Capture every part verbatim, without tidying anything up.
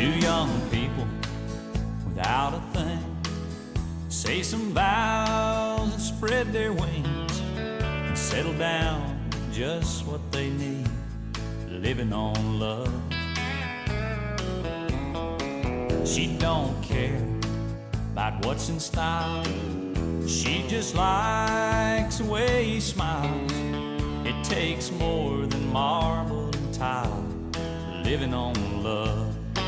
Two young people without a thing say some vows and spread their wings and settle down to just what they need, living on love. She don't care about what's in style, she just likes the way he smiles. It takes more than marble and tile, living on love.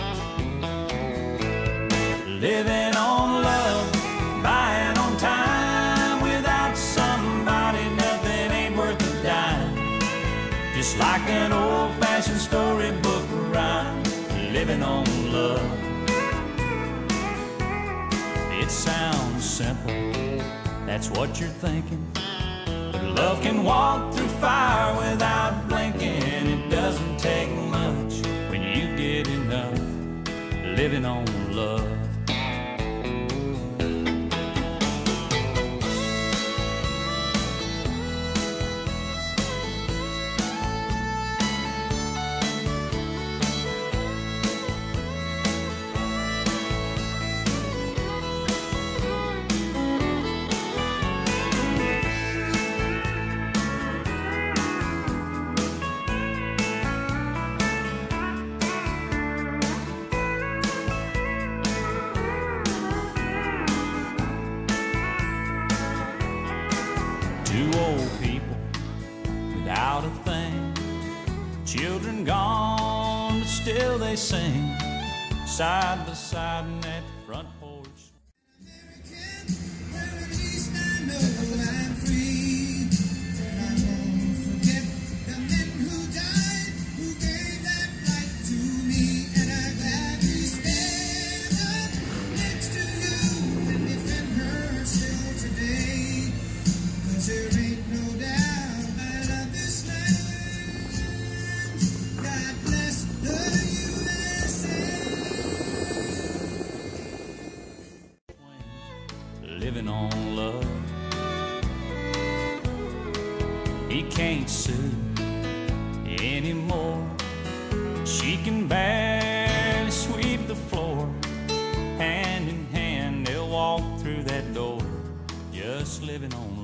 Living on love, buying on time. Without somebody, nothing ain't worth a dime. Just like an old-fashioned storybook rhyme, living on love. It sounds simple, that's what you're thinking, but love can walk through fire without blinking. It doesn't take much when you get enough, living on love. Two old people without a thing, children gone, but still they sing, side by side in that front porch. American, where at least I know I'm free, and I won't forget the men who died, who gave that right to me, and I gladly stand up next to you and defend her still today. There ain't no doubt I love this land. God bless the U S A. Living on love. He can't sue anymore. She can barely sweep the floor. Hand in hand they'll walk through that door, just living on